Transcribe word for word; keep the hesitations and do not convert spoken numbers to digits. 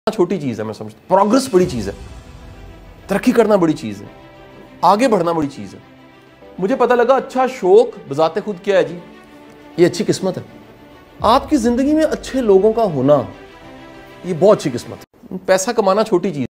छोटी चीज है, मैं समझता हूं प्रोग्रेस बड़ी चीज है, तरक्की करना बड़ी चीज है, आगे बढ़ना बड़ी चीज है। मुझे पता लगा अच्छा शौक बजाते खुद क्या है जी, ये अच्छी किस्मत है। आपकी जिंदगी में अच्छे लोगों का होना ये बहुत अच्छी किस्मत है। पैसा कमाना छोटी चीज